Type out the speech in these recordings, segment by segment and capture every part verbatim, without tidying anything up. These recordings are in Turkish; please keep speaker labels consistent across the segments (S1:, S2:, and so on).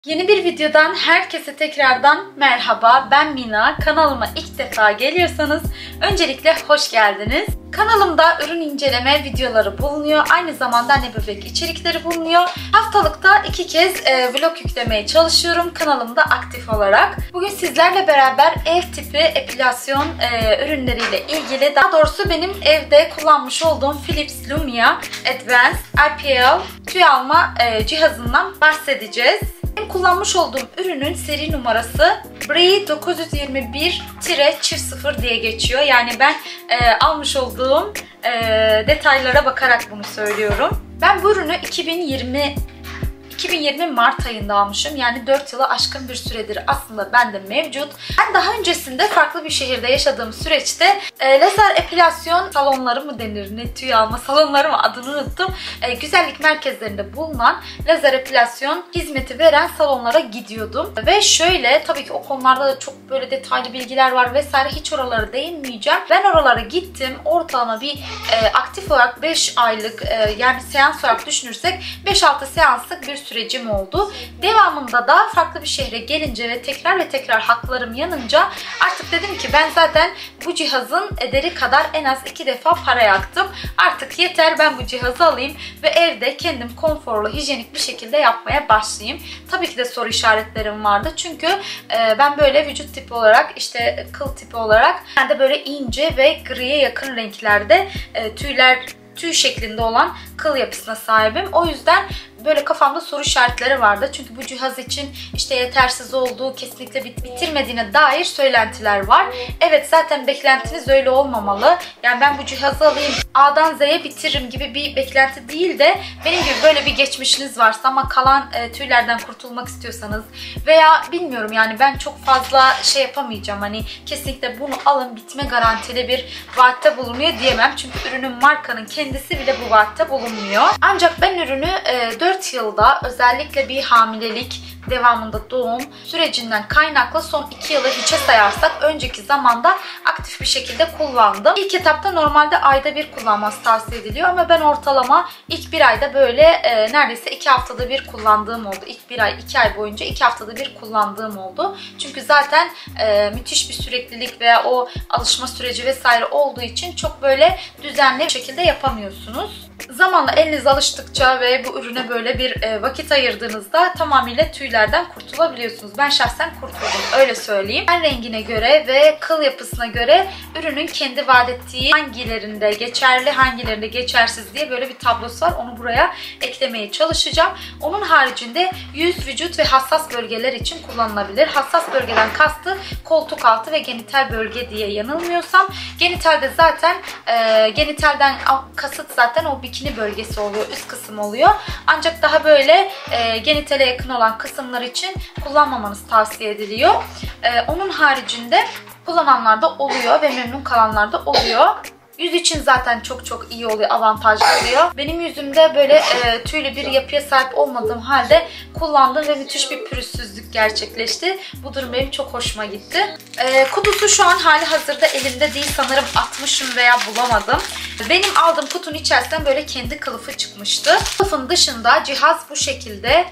S1: Yeni bir videodan herkese tekrardan merhaba. Ben Mina. Kanalıma ilk defa geliyorsanız öncelikle hoş geldiniz. Kanalımda ürün inceleme videoları bulunuyor. Aynı zamanda anne bebek içerikleri bulunuyor. Haftalıkta iki kez e, vlog yüklemeye çalışıyorum kanalımda aktif olarak. Bugün sizlerle beraber ev tipi epilasyon e, ürünleriyle ilgili, daha doğrusu benim evde kullanmış olduğum Philips Lumia Advanced I P L tüy alma e, cihazından bahsedeceğiz. Benim kullanmış olduğum ürünün seri numarası Bree dokuz yüz yirmi bir sıfır diye geçiyor. Yani ben e, almış olduğum e, detaylara bakarak bunu söylüyorum. Ben bu ürünü iki bin yirmi iki bin yirmi Mart ayında almışım. Yani dört yılı aşkın bir süredir aslında bende mevcut. Ben daha öncesinde farklı bir şehirde yaşadığım süreçte e, lazer epilasyon salonları mı denir, ne tüy alma salonları mı, adını unuttum. E, güzellik merkezlerinde bulunan lazer epilasyon hizmeti veren salonlara gidiyordum. Ve şöyle, tabii ki o konularda da çok böyle detaylı bilgiler var vesaire, hiç oralara değinmeyeceğim. Ben oralara gittim. Ortalama bir e, aktif olarak beş aylık e, yani seans olarak düşünürsek beş altı seanslık bir sürecim oldu. Devamında da farklı bir şehre gelince ve tekrar ve tekrar haklarım yanınca artık dedim ki ben zaten bu cihazın ederi kadar en az iki defa para yaktım. Artık yeter, ben bu cihazı alayım ve evde kendim konforlu, hijyenik bir şekilde yapmaya başlayayım. Tabii ki de soru işaretlerim vardı. Çünkü e, ben böyle vücut tipi olarak, işte kıl tipi olarak, ben de böyle ince ve griye yakın renklerde e, tüyler tüy şeklinde olan kıl yapısına sahibim. O yüzden böyle kafamda soru işaretleri vardı. Çünkü bu cihaz için işte yetersiz olduğu, kesinlikle bit bitirmediğine dair söylentiler var. Evet, zaten beklentiniz öyle olmamalı. Yani ben bu cihazı alayım, A'dan Z'ye bitiririm gibi bir beklenti değil de benim gibi böyle bir geçmişiniz varsa ama kalan e, tüylerden kurtulmak istiyorsanız veya bilmiyorum, yani ben çok fazla şey yapamayacağım. Hani kesinlikle bunu alın, bitme garantili bir vaatte bulunuyor diyemem. Çünkü ürünün, markanın kendisi bile bu vaatte bulunmuyor. Ancak ben ürünü e, dört yılda, özellikle bir hamilelik, devamında doğum sürecinden kaynaklı son iki yılı hiçe sayarsak önceki zamanda aktif bir şekilde kullandım. İlk etapta normalde ayda bir kullanması tavsiye ediliyor ama ben ortalama ilk bir ayda böyle e, neredeyse iki haftada bir kullandığım oldu. İlk bir ay, iki ay boyunca iki haftada bir kullandığım oldu. Çünkü zaten e, müthiş bir süreklilik veya o alışma süreci vesaire olduğu için çok böyle düzenli bir şekilde yapamıyorsunuz. Zamanla eliniz alıştıkça ve bu ürüne böyle bir e, vakit ayırdığınızda tamamıyla tüylerden kurtulabiliyorsunuz. Ben şahsen kurtuldum, öyle söyleyeyim. Ben rengine göre ve kıl yapısına göre ürünün kendi vaat ettiği hangilerinde geçerli, hangilerinde geçersiz diye böyle bir tablosu var. Onu buraya eklemeye çalışacağım. Onun haricinde yüz, vücut ve hassas bölgeler için kullanılabilir. Hassas bölgeden kastı koltuk altı ve genital bölge diye yanılmıyorsam. Genitalde zaten e, genitalden kasıt zaten o bikini bölgesi oluyor, üst kısım oluyor. Ancak daha böyle e, genitale yakın olan kısımlar için kullanmamanız tavsiye ediliyor. E, onun haricinde kullananlar da oluyor ve memnun kalanlar da oluyor. Yüz için zaten çok çok iyi oluyor, avantajlı oluyor. Benim yüzümde böyle e, tüylü bir yapıya sahip olmadığım halde kullandım ve müthiş bir pürüzsüzlük gerçekleşti. Bu durum benim çok hoşuma gitti. E, kutusu şu an hali hazırda elimde değil. Sanırım atmışım veya bulamadım. Benim aldığım kutunun içerisinden böyle kendi kılıfı çıkmıştı. Kılıfın dışında cihaz bu şekilde.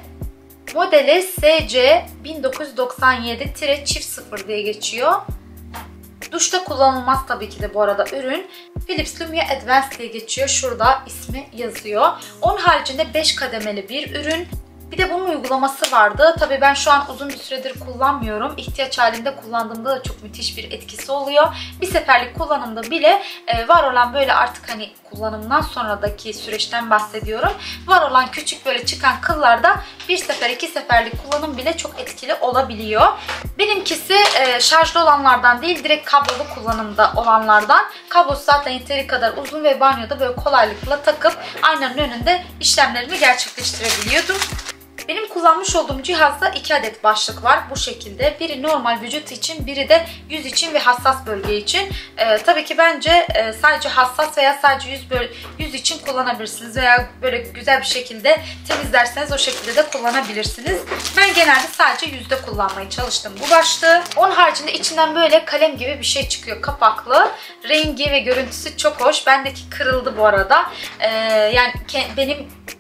S1: Modeli S C bin dokuz yüz doksan yedi sıfır diye geçiyor. Duşta kullanılmaz tabii ki de bu arada ürün. Philips Lumia Advanced diye geçiyor. Şurada ismi yazıyor. Onun haricinde beş kademeli bir ürün. Bir de bunun uygulaması vardı. Tabii ben şu an uzun bir süredir kullanmıyorum. İhtiyaç halinde kullandığımda da çok müthiş bir etkisi oluyor. Bir seferlik kullanımda bile var olan böyle, artık hani kullanımdan sonradaki süreçten bahsediyorum, var olan küçük böyle çıkan kıllarda bir sefer, iki seferlik kullanım bile çok etkili olabiliyor. Benimkisi şarjlı olanlardan değil, direkt kablolu kullanımda olanlardan. Kablosu zaten yeteri kadar uzun ve banyoda böyle kolaylıkla takıp aynanın önünde işlemlerimi gerçekleştirebiliyordum. Benim kullanmış olduğum cihazda iki adet başlık var bu şekilde. Biri normal vücut için, biri de yüz için ve hassas bölge için. Ee, tabii ki bence e, sadece hassas veya sadece yüz, böyle, yüz için kullanabilirsiniz veya böyle güzel bir şekilde temizlerseniz o şekilde de kullanabilirsiniz. Ben genelde sadece yüzde kullanmaya çalıştım bu başlığı. Onun haricinde içinden böyle kalem gibi bir şey çıkıyor, kapaklı. Rengi ve görüntüsü çok hoş. Bendeki kırıldı bu arada. Ee, yani benim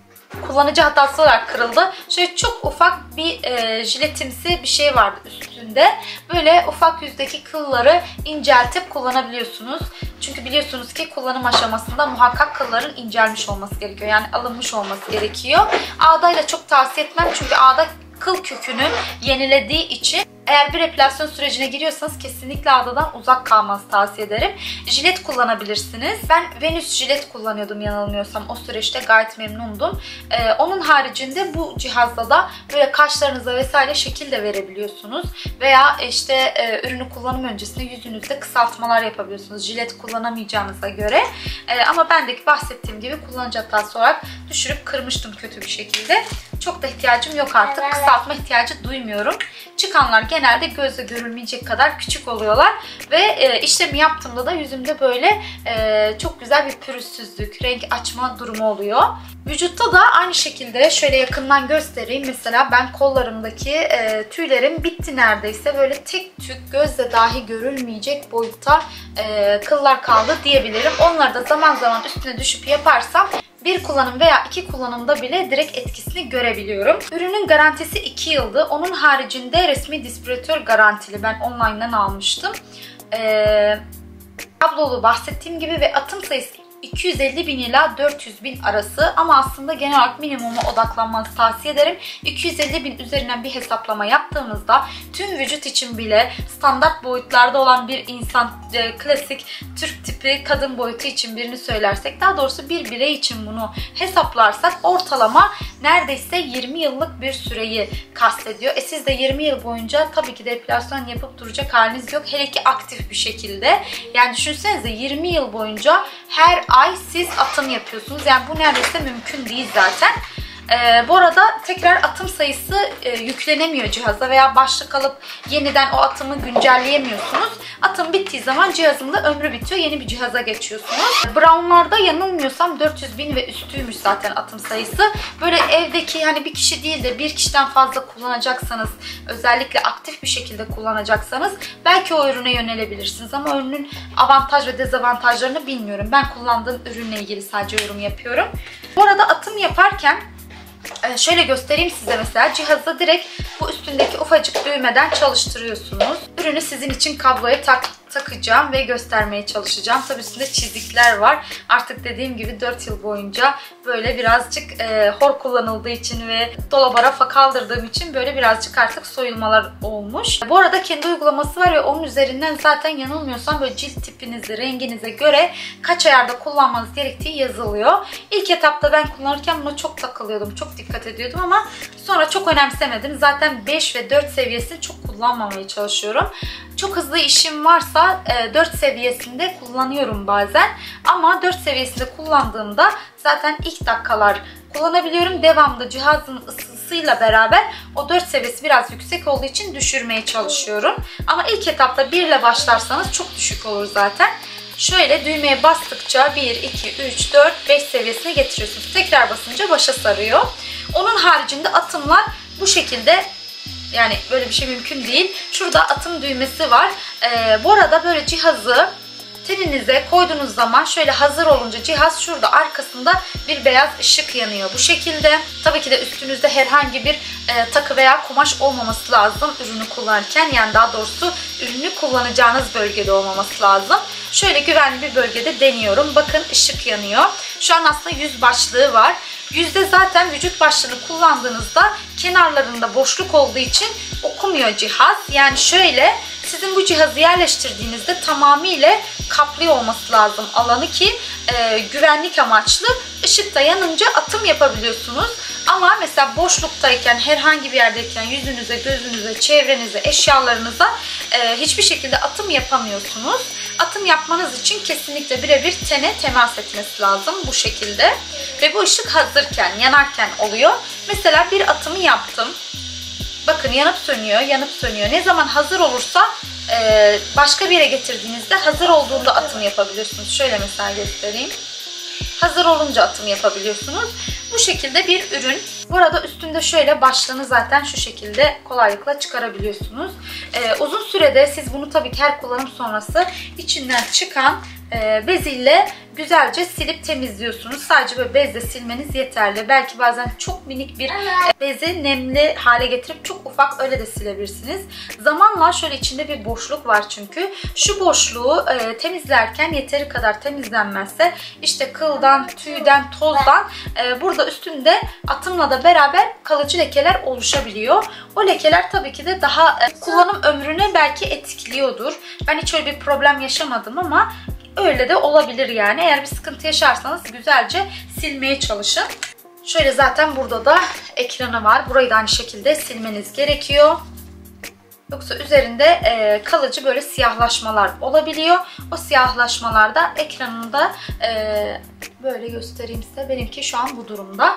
S1: kullanıcı hatası olarak kırıldı. Şöyle çok ufak bir e, jiletimsi bir şey vardı üstünde. Böyle ufak yüzdeki kılları inceltip kullanabiliyorsunuz. Çünkü biliyorsunuz ki kullanım aşamasında muhakkak kılların incelmiş olması gerekiyor. Yani alınmış olması gerekiyor. Ağdayla çok tavsiye etmem çünkü ağda kıl kökünü yenilediği için eğer bir epilasyon sürecine giriyorsanız kesinlikle ağdadan uzak kalmanızı tavsiye ederim. Jilet kullanabilirsiniz. Ben Venüs jilet kullanıyordum yanılmıyorsam. O süreçte gayet memnundum. Ee, onun haricinde bu cihazda da böyle kaşlarınıza vesaire şekil de verebiliyorsunuz. Veya işte e, ürünü kullanım öncesinde yüzünüzde kısaltmalar yapabiliyorsunuz. Jilet kullanamayacağınıza göre. E, ama bendeki bahsettiğim gibi kullanıcı hatası olarak düşürüp kırmıştım kötü bir şekilde. Çok da ihtiyacım yok artık. Kısaltma ihtiyacı duymuyorum. Çıkanlar genelde gözle görülmeyecek kadar küçük oluyorlar. Ve e, işlemi yaptığımda da yüzümde böyle e, çok güzel bir pürüzsüzlük, renk açma durumu oluyor. Vücutta da aynı şekilde şöyle yakından göstereyim. Mesela ben kollarımdaki e, tüylerim bitti neredeyse. Böyle tek tük gözle dahi görülmeyecek boyutta e, kıllar kaldı diyebilirim. Onları da zaman zaman üstüne düşüp yaparsam bir kullanım veya iki kullanımda bile direkt etkisini görebiliyorum. Ürünün garantisi iki yıldı. Onun haricinde resmi distribütör garantili. Ben online'dan almıştım. Ee, tablolu bahsettiğim gibi ve atım sayısı iki yüz elli bin ila dört yüz bin arası ama aslında genel olarak minimuma odaklanmanızı tavsiye ederim. iki yüz elli bin üzerinden bir hesaplama yaptığımızda tüm vücut için bile standart boyutlarda olan bir insan, e, klasik Türk tipi kadın boyutu için birini söylersek, daha doğrusu bir birey için bunu hesaplarsak ortalama neredeyse yirmi yıllık bir süreyi kastediyor. E siz de yirmi yıl boyunca tabii ki de epilasyon yapıp duracak haliniz yok. Hele ki aktif bir şekilde. Yani düşünsenize yirmi yıl boyunca her ay siz atım yapıyorsunuz. Yani bu neredeyse mümkün değil zaten. Ee, bu arada tekrar atım sayısı e, yüklenemiyor cihaza veya başlık alıp yeniden o atımı güncelleyemiyorsunuz. Atım bittiği zaman cihazın da ömrü bitiyor. Yeni bir cihaza geçiyorsunuz. Brown'larda yanılmıyorsam dört yüz bin ve üstüymüş zaten atım sayısı. Böyle evdeki hani bir kişi değil de bir kişiden fazla kullanacaksanız, özellikle aktif bir şekilde kullanacaksanız belki o ürüne yönelebilirsiniz. Ama ürünün avantaj ve dezavantajlarını bilmiyorum. Ben kullandığım ürünle ilgili sadece yorum yapıyorum. Bu arada atım yaparken şöyle göstereyim size mesela. Cihazı direkt bu üstündeki ufacık düğmeden çalıştırıyorsunuz. Ürünü sizin için kabloya tak takacağım ve göstermeye çalışacağım. Tabii üstünde çizikler var. Artık dediğim gibi dört yıl boyunca böyle birazcık e, hor kullanıldığı için ve dolaba rafa kaldırdığım için böyle birazcık artık soyulmalar olmuş. Bu arada kendi uygulaması var ve onun üzerinden zaten yanılmıyorsam böyle cilt tipinize, renginize göre kaç ayarda kullanmanız gerektiği yazılıyor. İlk etapta ben kullanırken buna çok takılıyordum. Çok dikkat ediyordum ama sonra çok önemsemedim. Zaten beş ve dört seviyesini çok kullanmamaya çalışıyorum. Çok hızlı işim varsa dört seviyesinde kullanıyorum bazen. Ama dört seviyesinde kullandığımda zaten ilk dakikalar kullanabiliyorum. Devamlı cihazın ısısıyla beraber o dört seviyesi biraz yüksek olduğu için düşürmeye çalışıyorum. Ama ilk etapta bir ile başlarsanız çok düşük olur zaten. Şöyle düğmeye bastıkça bir, iki, üç, dört, beş seviyesine getiriyorsunuz. Tekrar basınca başa sarıyor. Onun haricinde atımlar bu şekilde. Yani böyle bir şey mümkün değil. Şurada atım düğmesi var. Ee, bu arada böyle cihazı teninize koyduğunuz zaman şöyle hazır olunca cihaz şurada arkasında bir beyaz ışık yanıyor. Bu şekilde. Tabii ki de üstünüzde herhangi bir e, takı veya kumaş olmaması lazım ürünü kullanırken. Yani daha doğrusu ürünü kullanacağınız bölgede olmaması lazım. Şöyle güvenli bir bölgede deniyorum. Bakın ışık yanıyor. Şu an aslında yüz başlığı var. Yüzde zaten vücut başlığını kullandığınızda kenarlarında boşluk olduğu için okumuyor cihaz. Yani şöyle sizin bu cihazı yerleştirdiğinizde tamamıyla kaplıyor olması lazım alanı ki e, güvenlik amaçlı ışıkta yanınca atım yapabiliyorsunuz. Ama mesela boşluktayken, herhangi bir yerdeyken yüzünüze, gözünüze, çevrenize, eşyalarınıza e, hiçbir şekilde atım yapamıyorsunuz. Atım yapmanız için kesinlikle birebir tene temas etmesi lazım bu şekilde. Ve bu ışık hazırken, yanarken oluyor. Mesela bir atımı yaptım. Bakın yanıp sönüyor, yanıp sönüyor. Ne zaman hazır olursa e, başka bir yere getirdiğinizde hazır olduğunda atım yapabiliyorsunuz. Şöyle mesela göstereyim. Hazır olunca atım yapabiliyorsunuz. Bu şekilde bir ürün. Bu arada üstünde şöyle başlığını zaten şu şekilde kolaylıkla çıkarabiliyorsunuz. Ee, uzun sürede siz bunu tabii ki her kullanım sonrası içinden çıkan e, beziyle güzelce silip temizliyorsunuz. Sadece böyle bezle silmeniz yeterli. Belki bazen çok minik bir bezi nemli hale getirip çok ufak öyle de silebilirsiniz. Zamanla şöyle içinde bir boşluk var çünkü. Şu boşluğu e, temizlerken yeteri kadar temizlenmezse işte kıldan, tüyden, tozdan e, burada üstünde atımla da beraber kalıcı lekeler oluşabiliyor. O lekeler tabii ki de daha e, kullanım ömrünü belki etkiliyordur. Ben hiç öyle bir problem yaşamadım ama öyle de olabilir yani. Eğer bir sıkıntı yaşarsanız güzelce silmeye çalışın. Şöyle zaten burada da ekranı var. Burayı da aynı şekilde silmeniz gerekiyor. Yoksa üzerinde e, kalıcı böyle siyahlaşmalar olabiliyor. O siyahlaşmalarda ekranında e, böyle göstereyim size. Benimki şu an bu durumda.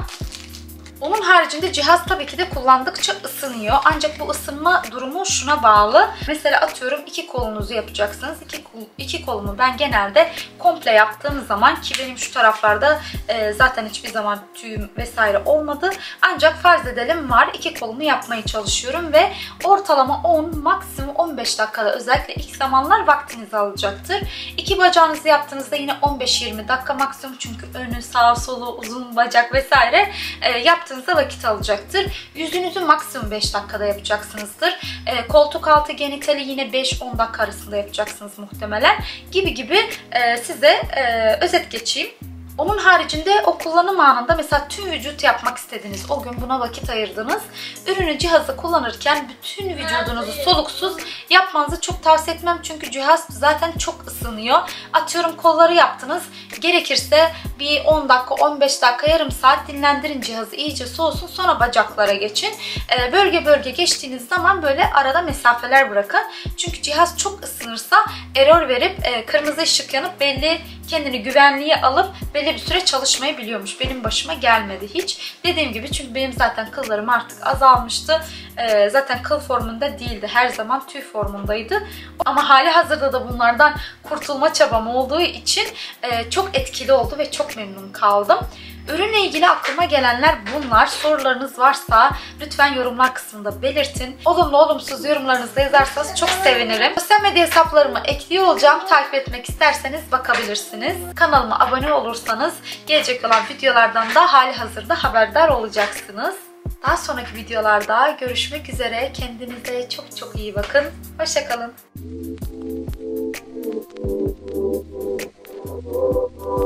S1: Onun haricinde cihaz tabii ki de kullandıkça ısınıyor. Ancak bu ısınma durumu şuna bağlı. Mesela atıyorum iki kolunuzu yapacaksınız. İki, kol, iki kolumu ben genelde komple yaptığım zaman, ki benim şu taraflarda e, zaten hiçbir zaman tüyüm vesaire olmadı. Ancak farz edelim var. İki kolumu yapmaya çalışıyorum ve ortalama on, maksimum on beş dakikada, özellikle ilk zamanlar vaktinizi alacaktır. İki bacağınızı yaptığınızda yine on beş yirmi dakika maksimum, çünkü önü, sağ, solu, uzun bacak vesaire e, yaptığınızda vakit alacaktır. Yüzünüzü maksimum beş dakikada yapacaksınızdır. E, koltuk altı genitali yine beş on dakika arasında yapacaksınız muhtemelen. Gibi gibi e, size e, özet geçeyim. Onun haricinde o kullanım anında mesela tüm vücut yapmak istediniz. O gün buna vakit ayırdınız. Ürünü, cihazı kullanırken bütün vücudunuzu soluksuz yapmanızı çok tavsiye etmem. Çünkü cihaz zaten çok ısınıyor. Atıyorum kolları yaptınız. Gerekirse bir on dakika, on beş dakika, yarım saat dinlendirin cihazı. İyice soğusun. Sonra bacaklara geçin. Bölge bölge geçtiğiniz zaman böyle arada mesafeler bırakın. Çünkü cihaz çok ısınırsa error verip kırmızı ışık yanıp belli kendini güvenliğe alıp belli bir süre çalışmayabiliyormuş. Benim başıma gelmedi hiç. Dediğim gibi, çünkü benim zaten kıllarım artık azalmıştı. Ee, zaten kıl formunda değildi. Her zaman tüy formundaydı. Ama hali hazırda da bunlardan kurtulma çabam olduğu için e, çok etkili oldu ve çok memnun kaldım. Ürünle ilgili aklıma gelenler bunlar. Sorularınız varsa lütfen yorumlar kısmında belirtin. Olumlu olumsuz yorumlarınızı da yazarsanız çok sevinirim. Sosyal medya hesaplarımı ekliyor olacağım. Takip etmek isterseniz bakabilirsiniz. Kanalıma abone olursanız gelecek olan videolardan da hali hazırda haberdar olacaksınız. Daha sonraki videolarda görüşmek üzere. Kendinize çok çok iyi bakın. Hoşça kalın.